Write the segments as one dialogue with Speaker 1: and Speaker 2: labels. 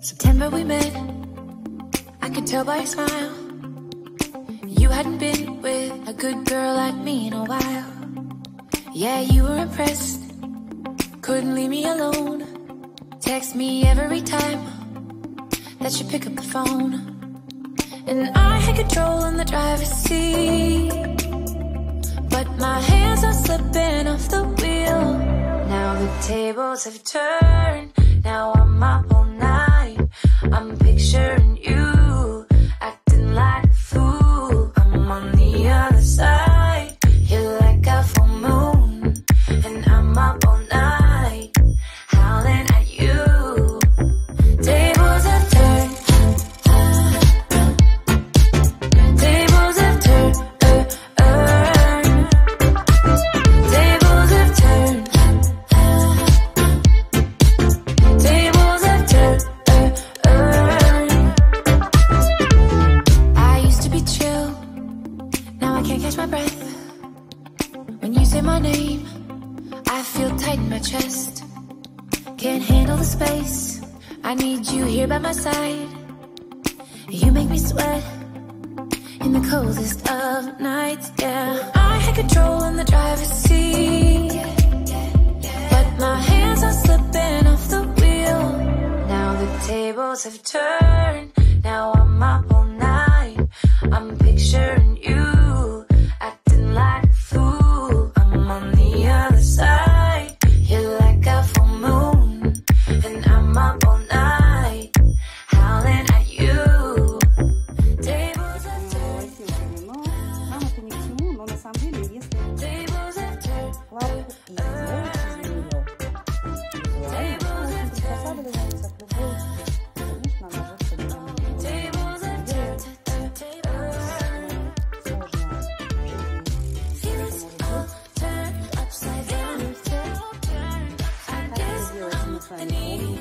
Speaker 1: September we met, I could tell by your smile. You hadn't been with a good girl like me in a while. Yeah, you were impressed, couldn't leave me alone. Text me every time that you pick up the phone. And I had control in the driver's seat, but my hands are slipping off the wheel. Now the tables have turned, now I'm up all night. I'm picturing you acting like a fool. I'm on the other side, you're like a full moon, and I'm up all night, howling at you. Tables have turned, tables have turned, tables have turned, tables have turned. I used to be chill, now I can't catch my breath. When you say my name, I feel tight in my chest. Can't handle the space, I need you here by my side. You make me sweat in the coldest of nights, yeah. I had control in the driver's seat, but my hands are slipping off the wheel. Now the tables have turned, now I'm up all night. I'm picturing you acting like a fool. I'm on the other side, you're like a full moon, and I'm up all night, howling at you. Tables have turned,
Speaker 2: Но нам это ни к чему, но на самом деле, если
Speaker 1: tables have turned,
Speaker 2: плавать и сделать из нее визуально, очень приспосабливается к любой, конечно, она же современная.
Speaker 1: tables have turned,
Speaker 2: Сложно
Speaker 1: feelings all turned upside down.
Speaker 2: как это сделать мы с вами.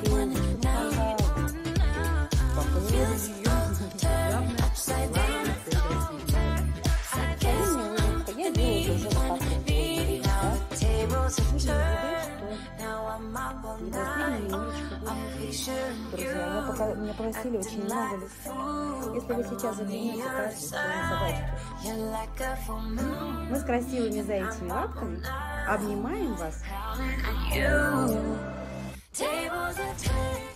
Speaker 2: Друзья, меня попросили очень много листов. Если вы сейчас заглянете в собачку, мы с красивыми заячьими лапками обнимаем вас.
Speaker 1: Tables are turned.